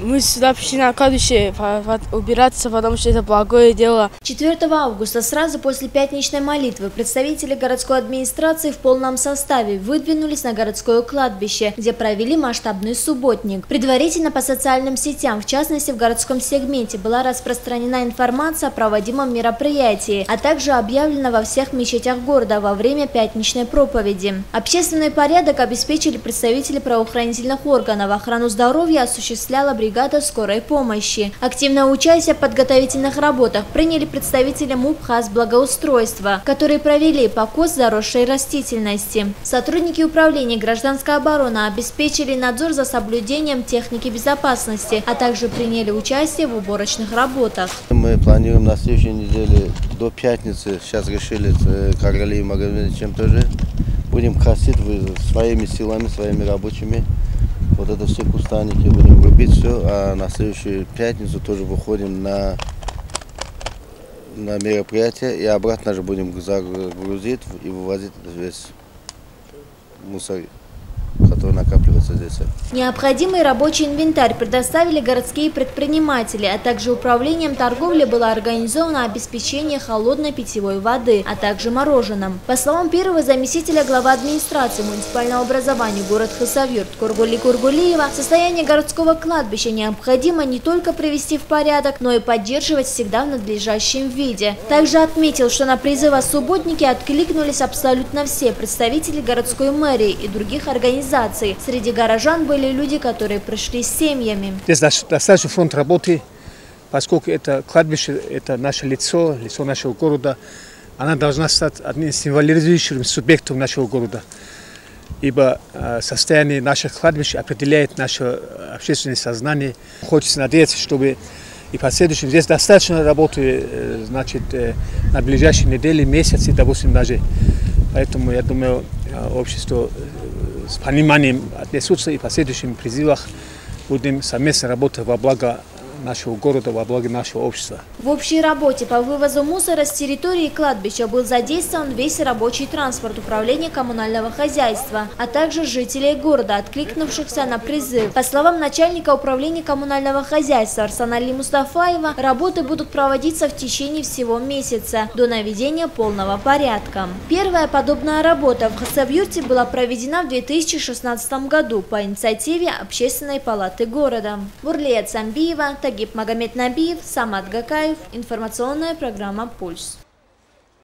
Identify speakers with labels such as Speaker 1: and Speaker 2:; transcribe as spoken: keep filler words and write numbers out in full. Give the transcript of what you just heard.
Speaker 1: Мы сюда пришли на кладбище убираться, потому что это благое дело.
Speaker 2: четвёртого августа, сразу после пятничной молитвы, представители городской администрации в полном составе выдвинулись на городское кладбище, где провели масштабный субботник. Предварительно по социальным сетям, в частности в городском сегменте, была распространена информация о проводимом мероприятии, а также объявлена во всех мечетях города во время пятничной проповеди. Общественный порядок обеспечили представители правоохранительных органов. Охрану здоровья осуществляла бригада скорой помощи. Активное участие в подготовительных работах приняли представители МУП ХАС благоустройства, которые провели покос заросшей растительности. Сотрудники управления гражданской обороны обеспечили надзор за соблюдением техники безопасности, а также приняли участие в уборочных работах.
Speaker 3: Мы планируем на следующей неделе до пятницы, сейчас решили, как Галиев Магомедович, чем тоже будем красить своими силами, своими рабочими. Вот это все кустарники будем рубить все, а на следующую пятницу тоже выходим на, на мероприятие и обратно же будем загрузить и вывозить весь мусор, который накапливается здесь.
Speaker 2: Необходимый рабочий инвентарь предоставили городские предприниматели, а также управлением торговли было организовано обеспечение холодной питьевой воды, а также мороженым. По словам первого заместителя главы администрации муниципального образования город Хасавюрт Кургули Кургулиева, состояние городского кладбища необходимо не только привести в порядок, но и поддерживать всегда в надлежащем виде. Также отметил, что на призыв о субботнике откликнулись абсолютно все представители городской мэрии и других организаций. Среди горожан были люди, которые пришли с семьями.
Speaker 4: Здесь достаточно фронт работы, поскольку это кладбище, это наше лицо, лицо нашего города. Она должна стать одним из символизирующим субъектом нашего города. Ибо состояние наших кладбищ определяет наше общественное сознание. Хочется надеяться, чтобы и в последующем здесь достаточно работы, значит, на ближайшие недели, месяцы, допустим, даже. Поэтому, я думаю, общество с пониманием отнесутся и в последующих призывах будем совместно работать во благо нашего города, во благо нашего общества.
Speaker 2: В общей работе по вывозу мусора с территории кладбища был задействован весь рабочий транспорт управления коммунального хозяйства, а также жителей города, откликнувшихся на призыв. По словам начальника управления коммунального хозяйства Арсанали Мустафаева, работы будут проводиться в течение всего месяца до наведения полного порядка. Первая подобная работа в Хасавюрте была проведена в две тысячи шестнадцатом году по инициативе Общественной палаты города. Бурлея Цамбиева, Тагиб Магомед Набиев, Самат Гакаев. Информационная программа «Пульс».